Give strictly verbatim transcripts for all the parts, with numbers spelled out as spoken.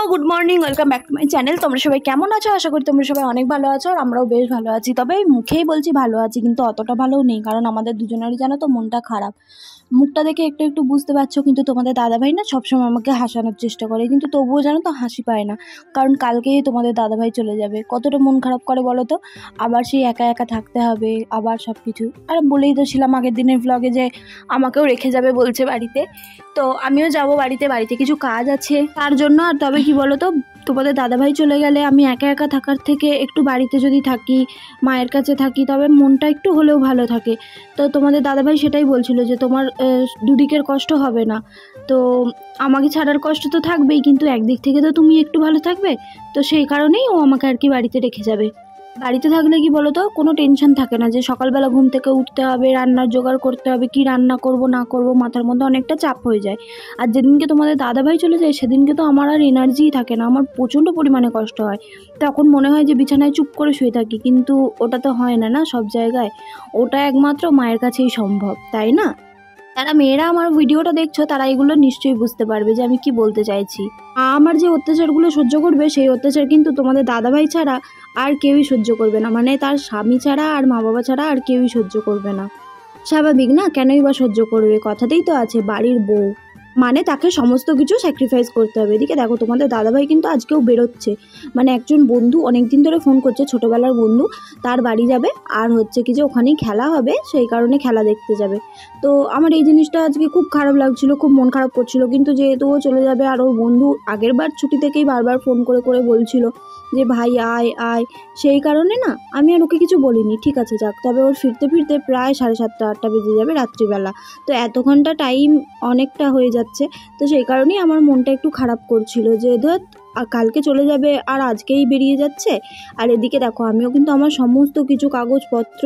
Good morning, welcome back to my channel. তোমরা সবাই কেমন আছো? আশা করি তোমরা সবাই অনেক ভালো আছো, আর আমরাও বেশ ভালো আছি। তবে মুখেই বলছি ভালো আছি, কিন্তু অতটা ভালোও নেই, কারণ আমাদের দুজনেরই জানো তো মনটা খারাপ। মুখটা দেখে একটু একটু বুঝতে পারছো, কিন্তু তোমাদের দাদাভাই না সবসময় আমাকে হাসানোর চেষ্টা করে, কিন্তু তবুও জানো তো হাসি পায় না, কারণ কালকেই তোমাদের দাদাভাই চলে যাবে। কতটা মন খারাপ করে বলো তো, আবার সেই একা একা থাকতে হবে, আবার সব কিছু। আর বলেই তো ছিলাম আগের দিনের ব্লগে যে আমাকেও রেখে যাবে বলছে বাড়িতে, তো আমিও যাব বাড়িতে। বাড়িতে কিছু কাজ আছে তার জন্য। আর তবে কি বলো তো, তোমাদের দাদাভাই চলে গেলে আমি একা একা থাকার থেকে একটু বাড়িতে যদি থাকি, মায়ের কাছে থাকি, তবে মনটা একটু হলেও ভালো থাকে। তো তোমাদের দাদাভাই সেটাই বলছিল যে তোমার দুদিকের কষ্ট হবে না, তো আমাকে ছাড়ার কষ্ট তো থাকবেই, কিন্তু একদিক থেকে তো তুমি একটু ভালো থাকবে। তো সেই কারণেই ও আমাকে আর কি বাড়িতে রেখে যাবে। বাড়িতে থাকলে কি বলো তো, কোনো টেনশন থাকে না যে সকালবেলা ঘুম থেকে উঠতে হবে, রান্নার জোগাড় করতে হবে, কি রান্না করব না করব, মাথার মধ্যে অনেকটা চাপ হয়ে যায়। আর যেদিনকে তোমাদের দাদাভাই চলে যায় সেদিনকে তো আমার আর এনার্জিই থাকে না, আমার প্রচণ্ড পরিমাণে কষ্ট হয়। তখন মনে হয় যে বিছানায় চুপ করে শুয়ে থাকি, কিন্তু ওটা তো হয় না না সব জায়গায়, ওটা একমাত্র মায়ের কাছেই সম্ভব, তাই না? যারা মেয়েরা আমার ভিডিওটা দেখছো তারা এগুলো নিশ্চয়ই বুঝতে পারবে যে আমি কি বলতে চাইছি। আমার যে অত্যাচারগুলো সহ্য করবে, সেই অত্যাচার কিন্তু তোমাদের দাদাভাই ছাড়া আর কেউই সহ্য করবে না, মানে তার স্বামী ছাড়া আর মা বাবা ছাড়া আর কেউই সহ্য করবে না। স্বাভাবিক না, কেনই বা সহ্য করবে? কথাতেই তো আছে বাড়ির বউ মানে তাকে সমস্ত কিছু স্যাক্রিফাইস করতে হবে। এদিকে দেখো তোমাদের দাদাভাই কিন্তু আজকেও বেরোচ্ছে, মানে একজন বন্ধু অনেকদিন ধরে ফোন করছে, ছোটোবেলার বন্ধু, তার বাড়ি যাবে। আর হচ্ছে কি যে ওখানেই খেলা হবে, সেই কারণে খেলা দেখতে যাবে। তো আমার এই জিনিসটা আজকে খুব খারাপ লাগছিল, খুব মন খারাপ করছিল, কিন্তু যেহেতু ও চলে যাবে, আর ওর বন্ধু আগের বার ছুটি থেকেই বারবার ফোন করে করে বলছিল যে ভাই আয় আয়, সেই কারণে না আমি আর ওকে কিছু বলিনি। ঠিক আছে যাক, তবে ওর ফিরতে ফিরতে প্রায় সাড়ে সাতটা আটটা বেজে যাবে রাত্রিবেলা, তো এত ঘন্টা টাইম অনেকটা হয়ে যাচ্ছে। তো সেই কারণেই আমার মনটা একটু খারাপ করছিল যে ধর কালকে চলে যাবে আর আজকেই বেরিয়ে যাচ্ছে। আর এদিকে দেখো আমিও কিন্তু আমার সমস্ত কিছু কাগজপত্র,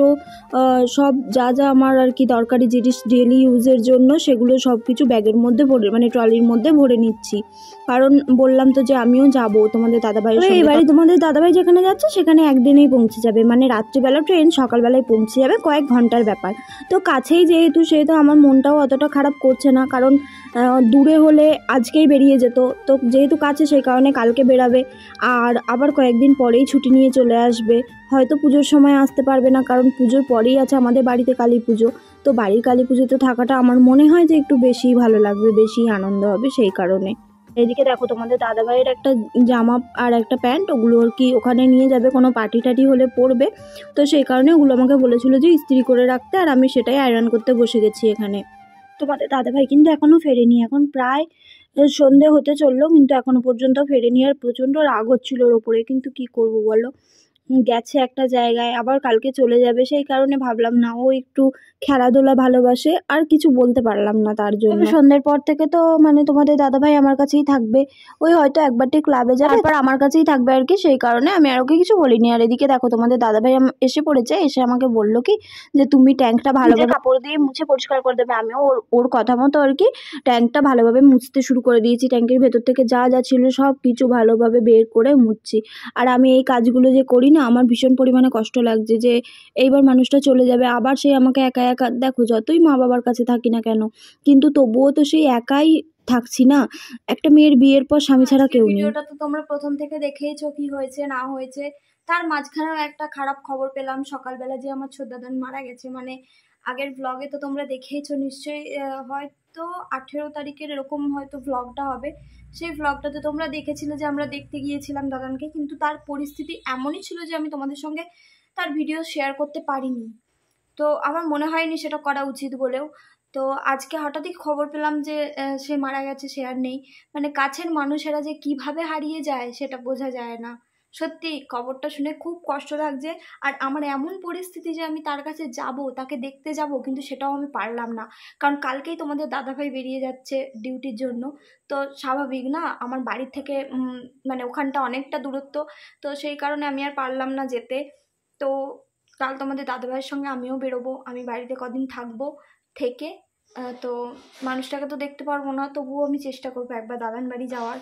সব যা যা আমার আর কি দরকারি জিনিস ডেলি ইউজের জন্য, সেগুলো সব কিছু ব্যাগের মধ্যে ভরে, মানে ট্রলির মধ্যে ভরে নিচ্ছি, কারণ বললাম তো যে আমিও যাব তোমাদের দাদাভাইয়ের সঙ্গে। এবারে তোমাদের দাদাভাই যেখানে যাচ্ছে সেখানে একদিনেই পৌঁছে যাবে, মানে রাত্রিবেলা ট্রেন, সকালবেলায় পৌঁছে যাবে, কয়েক ঘন্টার ব্যাপার। তো কাছেই যেহেতু, সেহেতু আমার মনটাও অতটা খারাপ করছে না, কারণ দূরে হলে আজকেই বেরিয়ে যেত, তো যেহেতু কাছে সেই কারণে কালকে বেরাবে, আর আবার কয়েকদিন পরেই ছুটি নিয়ে চলে আসবে। হয়তো পুজোর সময় আসতে পারবে না, কারণ পুজোর পরেই আছে আমাদের বাড়িতে কালী পুজো, তো বাড়ির কালী পুজোতে থাকাটা আমার মনে হয় যে একটু বেশি ভালো লাগবে, বেশি আনন্দ হবে, সেই কারণে। এদিকে দেখো তোমাদের দাদাভাইয়ের একটা জামা আর একটা প্যান্ট, ওগুলো আর কি ওখানে নিয়ে যাবে, কোনো পার্টি টাটি হলে পরবে, তো সেই কারণে ওগুলো আমাকে বলেছিল যে ইস্ত্রি করে রাখতে, আর আমি সেটাই আয়রন করতে বসে গেছি এখানে। তোমাদের দাদাভাই কিন্তু এখনও ফেরেনি, এখন প্রায় সন্ধে হতে চললো, কিন্তু এখনো পর্যন্ত ফেরেনি, আর প্রচণ্ড রাগ হচ্ছিল ওর ওপরে, কিন্তু কি করব বলো, গেছে একটা জায়গায়, আবার কালকে চলে যাবে, সেই কারণে ভাবলাম না, ও একটু খেলাধুলা ভালোবাসে, আর কিছু বলতে পারলাম না তার জন্য। সন্ধ্যের পর থেকে তো মানে তোমাদের দাদাভাই আমার কাছেই থাকবে, ওই হয়তো একবারটি ক্লাবে যাবে, তারপর আমার কাছেই থাকবে আর কি, সেই কারণে আমি আর ওকে কিছু বলিনি। আর এদিকে দেখো তোমাদের দাদাভাই এসে পড়েছে, এসে আমাকে বললো কি যে তুমি ট্যাঙ্কটা ভালোভাবে কাপড় দিয়ে মুছে পরিষ্কার করে দেবে। আমিও ওর ওর কথা মতো আর কি ট্যাঙ্কটা ভালোভাবে মুছতে শুরু করে দিয়েছি, ট্যাঙ্কের ভেতর থেকে যা যা ছিল সব কিছু ভালোভাবে বের করে মুছছি। আর আমি এই কাজগুলো যে করি না, আমার ভীষণ পরিমাণে কষ্ট লাগছে যে এইবার মানুষটা চলে যাবে, আবার সেই আমাকে একা একা, দেখো যতই মা বাবার কাছে থাকি না কেন, কিন্তু তবুও তো সেই একাই থাকছি না, একটা মেয়ের বিয়ের পর স্বামী ছাড়া কেউ নেই। ভিডিওটা তো তোমরা প্রথম থেকে দেখেইছো কি হয়েছে না হয়েছে, তার মাঝখানেও একটা খারাপ খবর পেলাম সকালবেলা যে আমার ছোটদাদান মারা গেছে। মানে আগের ব্লগে তো তোমরা দেখেইছো নিশ্চয়ই, হয়তো আঠেরো তারিখের এরকম হয়তো ব্লগটা হবে, সেই ব্লগটাতে তোমরা দেখেছিলে যে আমরা দেখতে গিয়েছিলাম দাদানকে, কিন্তু তার পরিস্থিতি এমনই ছিল যে আমি তোমাদের সঙ্গে তার ভিডিও শেয়ার করতে পারিনি, তো আমার মনে হয়নি সেটা করা উচিত বলেও। তো আজকে হঠাৎই খবর পেলাম যে সে মারা গেছে, সে আর নেই। মানে কাছের মানুষেরা যে কিভাবে হারিয়ে যায় সেটা বোঝা যায় না। সত্যি খবরটা শুনে খুব কষ্ট লাগছে, আর আমার এমন পরিস্থিতি যে আমি তার কাছে যাব, তাকে দেখতে যাব, কিন্তু সেটাও আমি পারলাম না, কারণ কালকেই তোমাদের দাদাভাই বেরিয়ে যাচ্ছে ডিউটির জন্য। তো স্বাভাবিক না, আমার বাড়ির থেকে মানে ওখানটা অনেকটা দূরত্ব, তো সেই কারণে আমি আর পারলাম না যেতে। তো কাল তোমাদের দাদাভাইয়ের সঙ্গে আমিও বেরোবো, আমি বাড়িতে কদিন থাকবো, থেকে তো মানুষটাকে তো দেখতে পারবো না, তবুও আমি চেষ্টা করবো একবার দাদান বাড়ি যাওয়ার,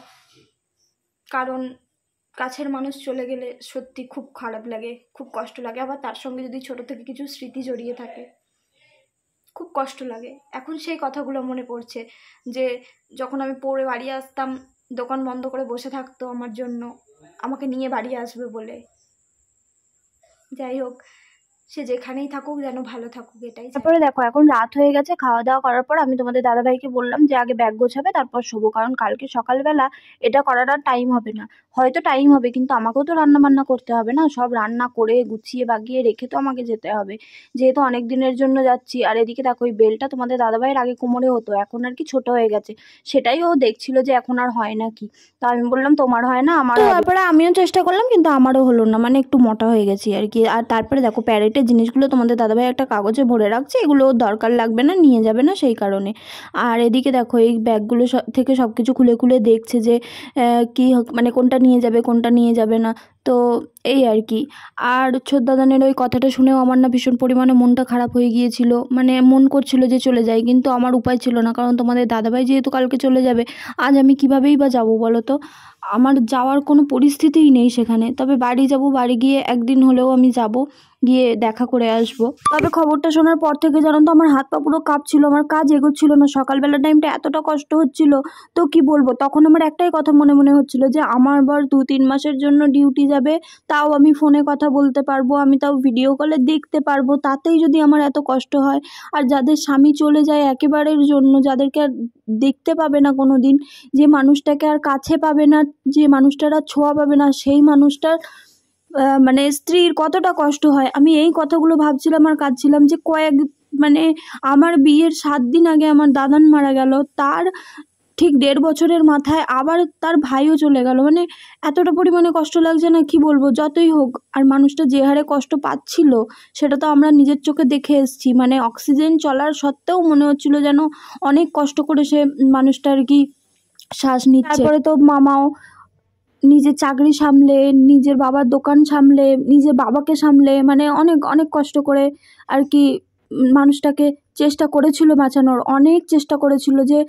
কারণ কাছের মানুষ চলে গেলে সত্যি খুব খারাপ লাগে, খুব কষ্ট লাগে, আবার তার সঙ্গে যদি ছোট থেকে কিছু স্মৃতি জড়িয়ে থাকে খুব কষ্ট লাগে। এখন সেই কথাগুলো মনে পড়ছে যে যখন আমি পড়ে বাড়ি আসতাম, দোকান বন্ধ করে বসে থাকতো আমার জন্য, আমাকে নিয়ে বাড়ি আসবে বলে। যাই হোক, সে যেখানেই থাকুক যেন ভালো থাকুক, এটাই। তারপরে দেখো এখন রাত হয়ে গেছে, খাওয়া দাওয়া করার পর আমি তোমাদের দাদাভাইকে বললাম যে আগে ব্যাগ গোছাবে তারপর শোবো, কারণ কালকে সকালবেলা এটা করার আর টাইম হবে না। হয়তো টাইম হবে কিন্তু আমাকেও তো রান্না বান্না করতে হবে না, সব রান্না করে গুছিয়ে বাগিয়ে রেখে তো আমাকে যেতে হবে, যেহেতু অনেক দিনের জন্য যাচ্ছি। আর এদিকে দেখো ওই বেলটা তোমাদের দাদাভাইয়ের আগে কোমরে হতো, এখন আর কি ছোট হয়ে গেছে, সেটাই ও দেখছিল যে এখন আর হয় না কি। তো আমি বললাম তোমার হয় না আমার। তারপরে আমিও চেষ্টা করলাম কিন্তু আমারও হলো না, মানে একটু মোটা হয়ে গেছি আর কি। আর তারপরে দেখো প্যারেটের জিনিসগুলো তোমাদের দাদাভাই একটা কাগজে ভরে রাখছে, এগুলো দরকার লাগবে না, নিয়ে যাবে না, সেই কারণে। আর এদিকে দেখো এই ব্যাগগুলো থেকে সব কিছু খুলে খুলে দেখছে যে কি মানে কোনটা নিয়ে যাবে কোনটা নিয়ে যাবে না, তো এই আর কি। আর ছোটদাদানের ওই কথাটা শুনেও আমার না ভীষণ পরিমাণে মনটা খারাপ হয়ে গিয়েছিল, মানে মন করছিল যে চলে যাই, কিন্তু আমার উপায় ছিল না, কারণ তোমাদের দাদাভাই যেহেতু কালকে চলে যাবে, আজ আমি কিভাবেই বা যাবো বলো তো। আমার যাওয়ার কোনো পরিস্থিতিই নেই সেখানে, তবে বাড়ি যাব, বাড়ি গিয়ে একদিন হলেও আমি যাব, গিয়ে দেখা করে আসবো। তবে খবরটা শোনার পর থেকে জানো তো আমার হাত পা পুরো কাঁপছিল, আমার কাজ এগোচ্ছিল না, সকালবেলা টাইমটা এতটা কষ্ট হচ্ছিল, তো কি বলবো। তখন আমার একটাই কথা মনে মনে হচ্ছিল যে আমার বর দু তিন মাসের জন্য ডিউটি যাবে, তাও আমি ফোনে কথা বলতে পারবো, আমি তাও ভিডিও কলে দেখতে পারবো, তাতেই যদি আমার এত কষ্ট হয়। আর যাদের স্বামী চলে যায় একেবারের জন্য, যাদেরকে আর দেখতে পাবে না কোনো দিন, যে মানুষটাকে আর কাছে পাবে না, যে মানুষটার আর ছোঁয়া পাবে না, সেই মানুষটার মানে স্ত্রীর কতটা কষ্ট হয়। আমি এই কথাগুলো ভাবছিলাম আর কাঁদছিলাম যে কয়েক মানে আমার বিয়ের সাত দিন আগে আমার দাদান মারা গেল, তার ঠিক দেড় বছরের মাথায় আবার তার ভাইও চলে গেল, মানে এতটা পরিমাণে কষ্ট লাগছে না কি বলবো। যতই হোক, আর মানুষটা যে হারে কষ্ট পাচ্ছিল সেটা তো আমরা নিজের চোখে দেখে এসেছি, মানে অক্সিজেন চলার সত্ত্বেও মনে হচ্ছিল যেন অনেক কষ্ট করে সে মানুষটা আর কি শ্বাস নিচ্ছে। তারপরে তো মামাও নিজের চাকরি সামলে, নিজের বাবার দোকান সামলে, নিজের বাবাকে সামলে, মানে অনেক অনেক কষ্ট করে আর কি মানুষটাকে চেষ্টা করেছিল বাঁচানোর, অনেক চেষ্টা করেছিল। যে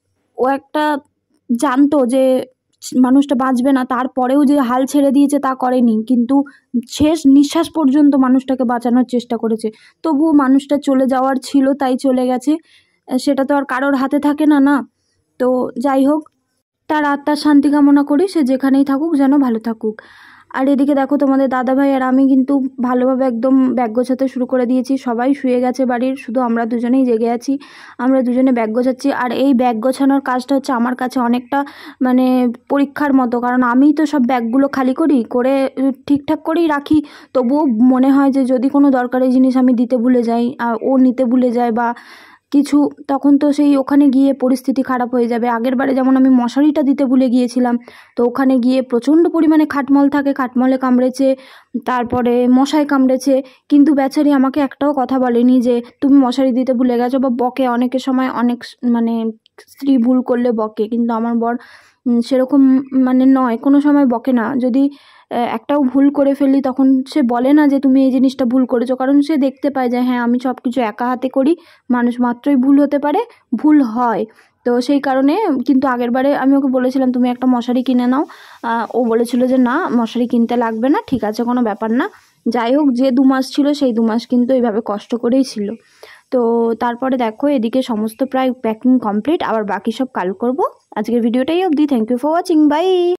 ও একটা জানতো যে মানুষটা বাঁচবে না, তারপরেও যে হাল ছেড়ে দিয়েছে তা করেনি, কিন্তু শেষ নিঃশ্বাস পর্যন্ত মানুষটাকে বাঁচানোর চেষ্টা করেছে। তবুও মানুষটা চলে যাওয়ার ছিল তাই চলে গেছে, সেটা তো আর কারোর হাতে থাকে না না। তো যাই হোক, তার আত্মার শান্তি কামনা করি, সে যেখানেই থাকুক যেন ভালো থাকুক। আর এদিকে দেখো তোমাদের দাদাভাই আর আমি কিন্তু ভালোভাবে একদম ব্যাগ গোছাতে শুরু করে দিয়েছি, সবাই শুয়ে গেছে বাড়ির, শুধু আমরা দুজনেই জেগে আছি, আমরা দুজনে ব্যাগ গোছাচ্ছি। আর এই ব্যাগ গোছানোর কাজটা হচ্ছে আমার কাছে অনেকটা মানে পরীক্ষার মতো, কারণ আমিই তো সব ব্যাগগুলো খালি করি, করে ঠিকঠাক করেই রাখি, তবুও মনে হয় যে যদি কোনো দরকারি জিনিস আমি দিতে ভুলে যাই, ও নিতে ভুলে যায় বা কিছু, তখন তো সেই ওখানে গিয়ে পরিস্থিতি খারাপ হয়ে যাবে। আগের বারে যেমন আমি মশারিটা দিতে ভুলে গিয়েছিলাম, তো ওখানে গিয়ে প্রচণ্ড পরিমাণে খাটমল থাকে, খাটমলে কামড়েছে, তারপরে মশায় কামড়েছে, কিন্তু বেচারি আমাকে একটাও কথা বলেনি যে তুমি মশারি দিতে ভুলে গেছো, বা বকে অনেকের সময়, অনেক মানে স্ত্রী ভুল করলে বকে, কিন্তু আমার বর সেরকম মানে নয়, কোনো সময় বকে না। যদি একটাও ভুল করে ফেলি তখন সে বলে না যে তুমি এই জিনিসটা ভুল করেছো, কারণ সে দেখতে পায় যে হ্যাঁ আমি সব কিছু একা হাতে করি, মানুষ মাত্রই ভুল হতে পারে, ভুল হয়, তো সেই কারণে। কিন্তু আগের বারে আমি ওকে বলেছিলাম তুমি একটা মশারি কিনে নাও, ও বলেছিল যে না মশারি কিনতে লাগবে না, ঠিক আছে কোনো ব্যাপার না। যাই হোক, যে দু মাস ছিল সেই দু মাস কিন্তু এইভাবে কষ্ট করেই ছিল। তো তারপরে দেখো এদিকে সমস্ত প্রায় প্যাকিং কমপ্লিট, আবার বাকি সব কাল করব। আজকের ভিডিওটাই অবধি, thank you for watching, by.